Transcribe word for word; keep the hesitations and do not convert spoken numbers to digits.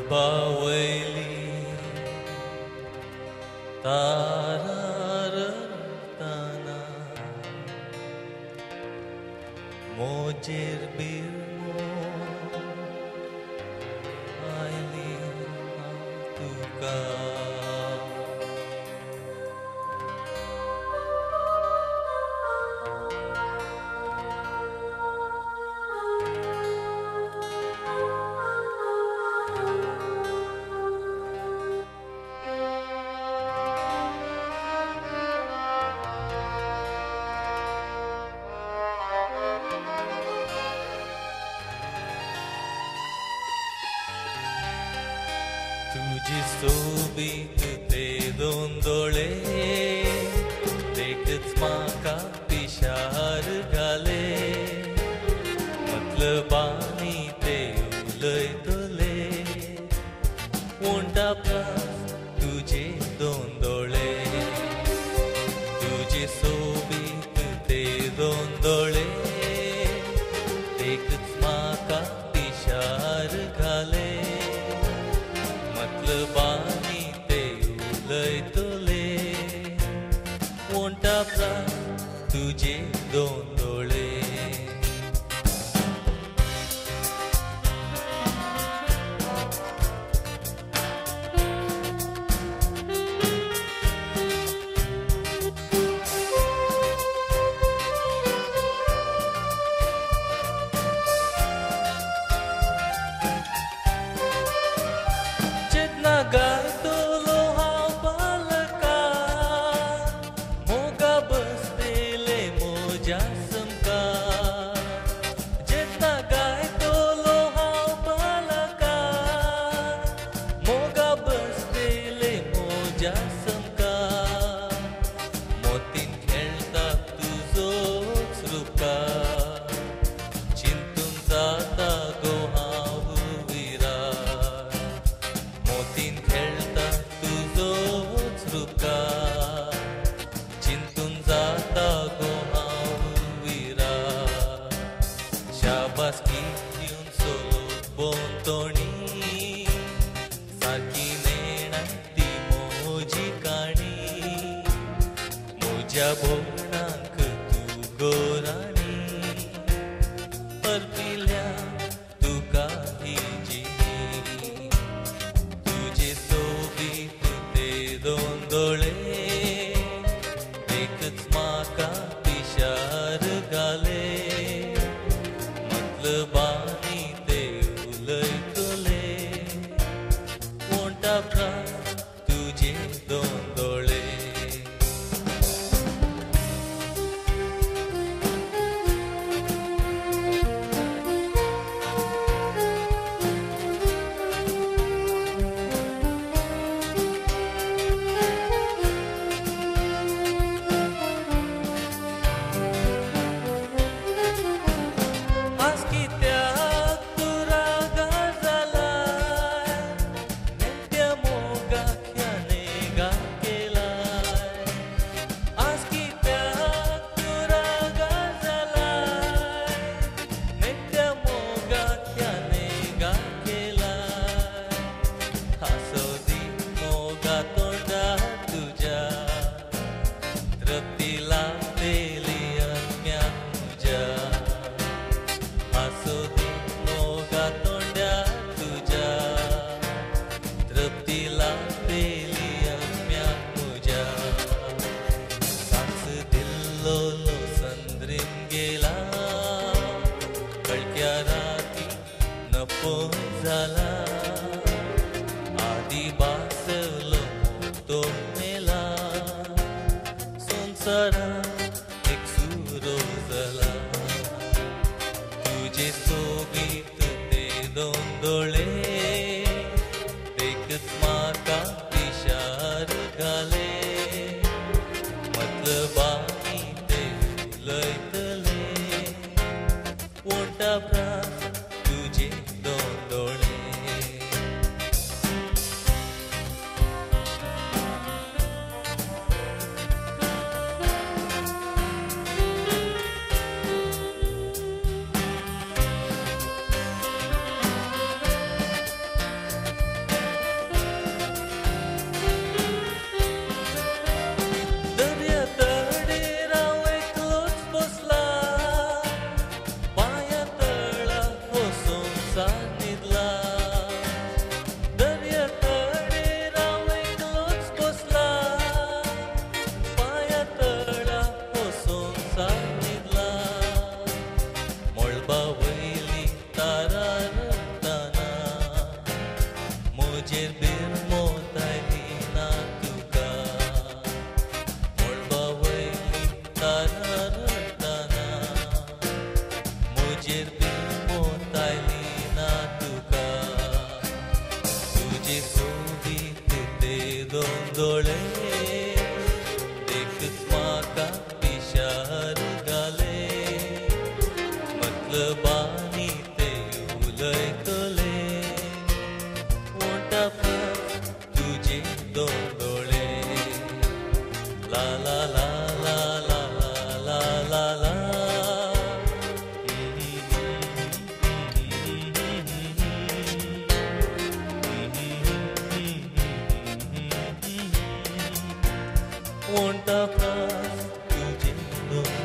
बावयली तारारताना Moser बिरमो oily हांव तुका तुझी सोबीत ते दोन दोळे देखच म्हाका पिशार घाले मतलबांनी ते उलयतले वोंटा प्रास तुझे दोन दोळे तुझी सोबीत ते दोन दोळे देखच म्हाका पिशार घाले मतलबांनी ते उलयतले वोंटा प्रास तुझे दोन दोळे गायतलो हांव पालकार मोगा बसतेले मोज्या समकार जेन्ना गायतलो हांव पालकार मोगा बसतेले मोज्या समकार मोतीन खेळटा तुजोच रुपकार चिंतून जाता गो हांव विरार मोतीन खेळटा तुजोच रुपकार चिंतून जाता गो हांव विरार शाबासकी दिवन सोलोत बोंतोणी सारकी नेणाय ती मोजी काणी म्हज्या भोवणाक तूं गोराणी परपिल्या तुका ही जिणी तुझे सोबीत ते दोन दोळे देखच म्हाका पिशार घाले मतलबांनी ते उलयतले वोंटा प्रास तुझे दोन दोळे जाला आदी बासलो तो मेला संसारात एक सुरो जाला तुझे सोबीत ते दोन दोळे देखच म्हाका पिशार घाले मतलबांनी ते उलयतले वोंटा प्रास तुझे दोन दोळे दोळे देखत म्हाका पिशार घाले मतलबांनी ते उलयतले वोंटा तुझे दोन दोळे ला ला ला ला ला ला ला ला won't have tuझे दोन